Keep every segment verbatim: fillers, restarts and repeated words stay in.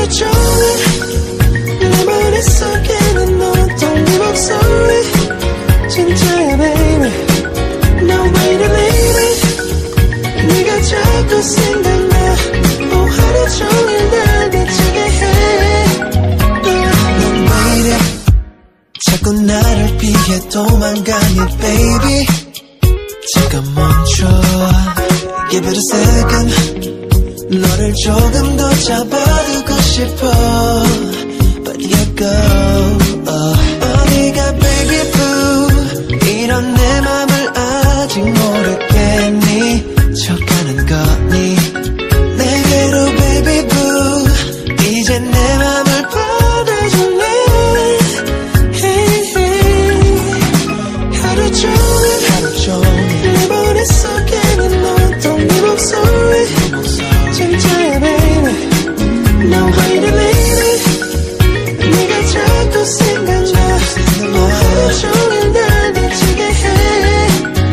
하루 종일 내 머릿속에는 너였던 네 목소리 진짜야 baby No way to leave it 네가 자꾸 생각나 어, 하루 종일 날 미치게 해 넌 왜 이래 자꾸 나를 피해 도망가니 baby 잠깐 멈춰 Give it a second 너를 조금 더 잡아두고 싶어 But you go uh. 어디가 baby boo 이런 내 맘을 아직 모르겠니 척하는 거니 내게로 baby boo 이제 내 맘을 받아줄래 hey, hey. 하루 종일 하루 종일 내 머릿속에는 너였던 네 목소리 진짜야 baby No way to leave it 네가 자꾸 생각나 하루 종일 날 미치게 해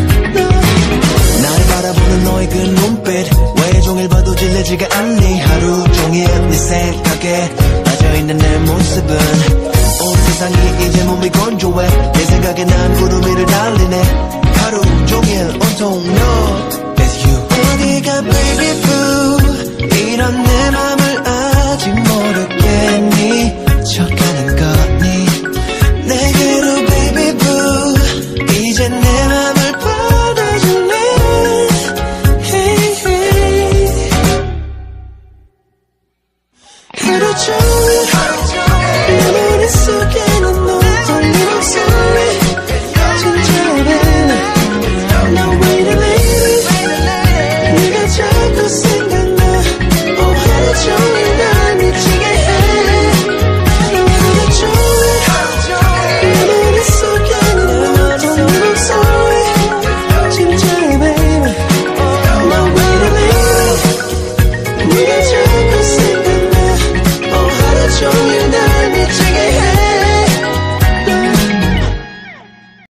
나를 바라보는 너의 그 눈빛 왜 종일 봐도 질리지가 않니 하루 종일 네 생각에 빠져있는 내 모습은 온 세상이 이제 몸이 건조해 내 생각에 난 구름 위를 달리네 하루 종일 온통 너 It's you 어디가 baby boo 이런 내 맘을 아직 모르겠니 척하는 거니 내게로 baby boo 이제 내 맘을 받아줄래 hey, hey. 하루 종일